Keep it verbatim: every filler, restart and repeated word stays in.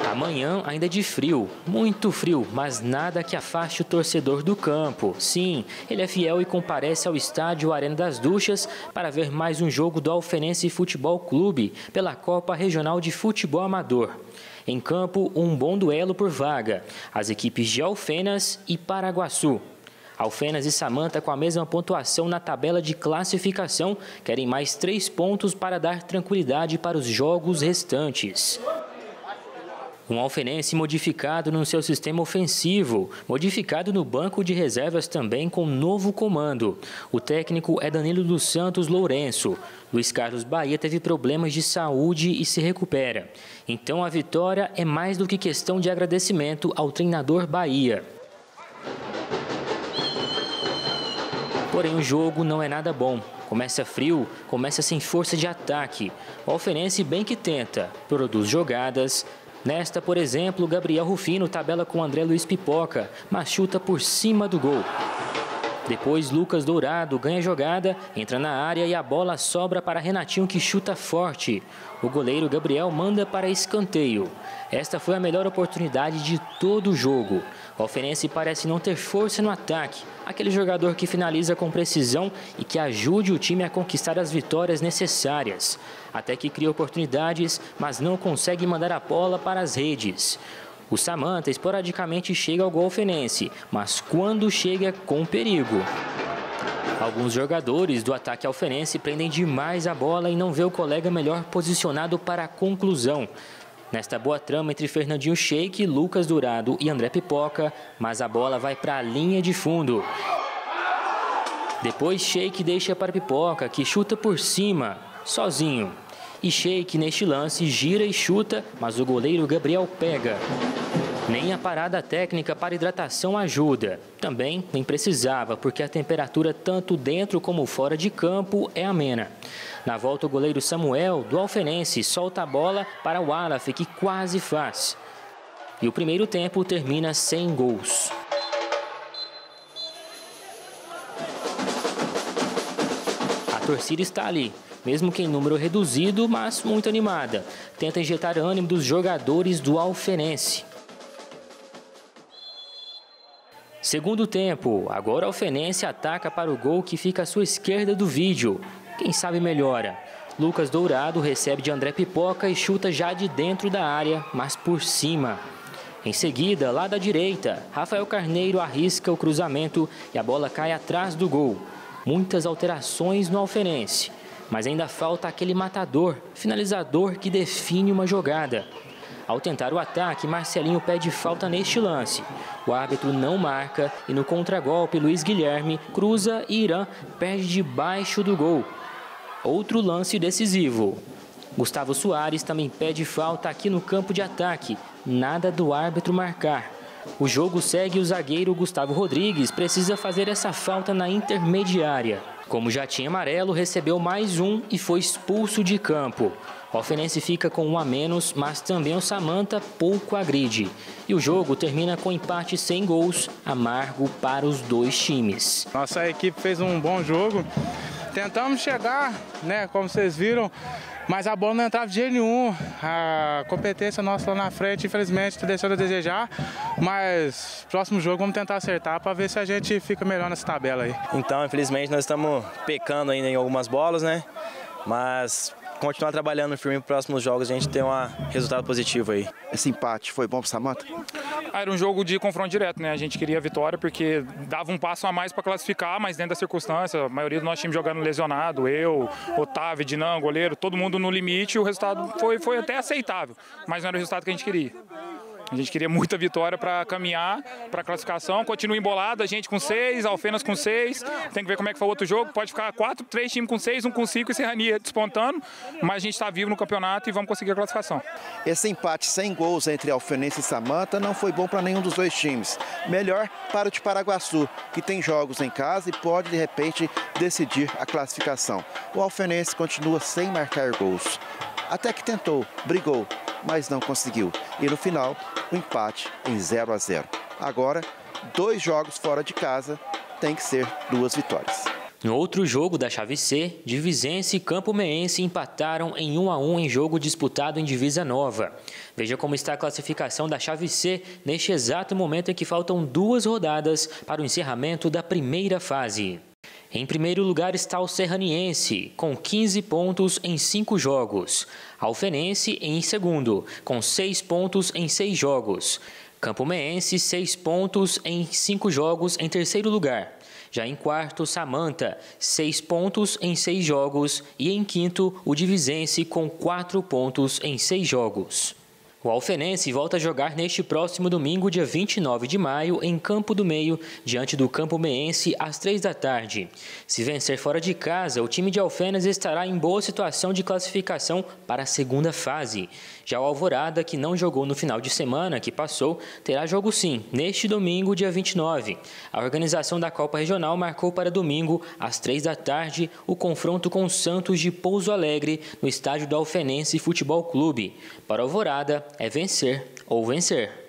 Amanhã ainda é de frio, muito frio, mas nada que afaste o torcedor do campo. Sim, ele é fiel e comparece ao estádio Arena das Duchas para ver mais um jogo do Alfenense Futebol Clube pela Copa Regional de Futebol Amador. Em campo, um bom duelo por vaga, as equipes de Alfenas e Paraguaçu. Alfenas e Samanta, com a mesma pontuação na tabela de classificação, querem mais três pontos para dar tranquilidade para os jogos restantes. Um alfenense modificado no seu sistema ofensivo, modificado no banco de reservas também com novo comando. O técnico é Danilo dos Santos Lourenço. Luiz Carlos Bahia teve problemas de saúde e se recupera. Então a vitória é mais do que questão de agradecimento ao treinador Bahia. Porém, o jogo não é nada bom. Começa frio, começa sem força de ataque. O alfenense bem que tenta, produz jogadas. Nesta, por exemplo, Gabriel Rufino tabela com André Luiz Pipoca, mas chuta por cima do gol. Depois, Lucas Dourado ganha a jogada, entra na área e a bola sobra para Renatinho, que chuta forte. O goleiro Gabriel manda para escanteio. Esta foi a melhor oportunidade de todo o jogo. O alfenense parece não ter força no ataque, aquele jogador que finaliza com precisão e que ajude o time a conquistar as vitórias necessárias. Até que cria oportunidades, mas não consegue mandar a bola para as redes. O Samanta esporadicamente chega ao gol alfenense, mas quando chega com perigo. Alguns jogadores do ataque alfenense prendem demais a bola e não vê o colega melhor posicionado para a conclusão. Nesta boa trama entre Fernandinho Sheik, Lucas Dourado e André Pipoca, mas a bola vai para a linha de fundo. Depois Sheik deixa para Pipoca, que chuta por cima, sozinho. E Sheik, neste lance, gira e chuta, mas o goleiro Gabriel pega. Nem a parada técnica para hidratação ajuda. Também nem precisava, porque a temperatura tanto dentro como fora de campo é amena. Na volta, o goleiro Samuel, do Alfenense, solta a bola para o Alaf, que quase faz. E o primeiro tempo termina sem gols. A torcida está ali, mesmo que em número reduzido, mas muito animada. Tenta injetar ânimo dos jogadores do Alfenense. Segundo tempo, agora o Alfenense ataca para o gol que fica à sua esquerda do vídeo. Quem sabe melhora. Lucas Dourado recebe de André Pipoca e chuta já de dentro da área, mas por cima. Em seguida, lá da direita, Rafael Carneiro arrisca o cruzamento e a bola cai atrás do gol. Muitas alterações no Alfenense, mas ainda falta aquele matador, finalizador que define uma jogada. Ao tentar o ataque, Marcelinho pede falta neste lance. O árbitro não marca e no contragolpe, Luiz Guilherme cruza e Irã perde debaixo do gol. Outro lance decisivo. Gustavo Soares também pede falta aqui no campo de ataque. Nada do árbitro marcar. O jogo segue e o zagueiro Gustavo Rodrigues precisa fazer essa falta na intermediária. Como já tinha amarelo, recebeu mais um e foi expulso de campo. O Alfenense fica com um a menos, mas também o Samanta pouco agride. E o jogo termina com empate sem gols, amargo para os dois times. Nossa equipe fez um bom jogo. Tentamos chegar, né, como vocês viram, mas a bola não entrava de jeito nenhum. A competência nossa lá na frente, infelizmente, está deixando a desejar. Mas próximo jogo vamos tentar acertar para ver se a gente fica melhor nessa tabela aí. Então, infelizmente, nós estamos pecando ainda em algumas bolas, né? Mas continuar trabalhando firme para os próximos jogos, a gente ter um resultado positivo aí. Esse empate foi bom para o Samanta? Era um jogo de confronto direto, né? A gente queria a vitória porque dava um passo a mais para classificar, mas dentro da circunstância, a maioria do nosso time jogando lesionado, eu, Otávio, Dinan, goleiro, todo mundo no limite, o resultado foi, foi até aceitável, mas não era o resultado que a gente queria. A gente queria muita vitória para caminhar para a classificação. Continua embolado, a gente com seis, Alfenas com seis. Tem que ver como é que foi o outro jogo. Pode ficar quatro, três times com seis, um com cinco e Serrania despontando. Mas a gente está vivo no campeonato e vamos conseguir a classificação. Esse empate sem gols entre Alfenense e Samanta não foi bom para nenhum dos dois times. Melhor para o de Paraguaçu, que tem jogos em casa e pode, de repente, decidir a classificação. O Alfenense continua sem marcar gols. Até que tentou, brigou, mas não conseguiu. E no final, o empate em zero a zero. Agora, dois jogos fora de casa, tem que ser duas vitórias. No outro jogo da chave C, Divisense e Campo Meense empataram em um a um em jogo disputado em Divisa Nova. Veja como está a classificação da chave C neste exato momento em que faltam duas rodadas para o encerramento da primeira fase. Em primeiro lugar está o Serraniense, com quinze pontos em cinco jogos. Alfenense em segundo, com seis pontos em seis jogos. Campo Meense, seis pontos em cinco jogos em terceiro lugar. Já em quarto, Samanta, seis pontos em seis jogos. E em quinto, o Divisense, com quatro pontos em seis jogos. O Alfenense volta a jogar neste próximo domingo, dia vinte e nove de maio, em Campo do Meio, diante do Campo Meense, às três da tarde. Se vencer fora de casa, o time de Alfenas estará em boa situação de classificação para a segunda fase. Já o Alvorada, que não jogou no final de semana que passou, terá jogo sim, neste domingo, dia vinte e nove. A organização da Copa Regional marcou para domingo, às três da tarde, o confronto com o Santos de Pouso Alegre, no estádio do Alfenense Futebol Clube. Para o Alvorada, é vencer ou vencer.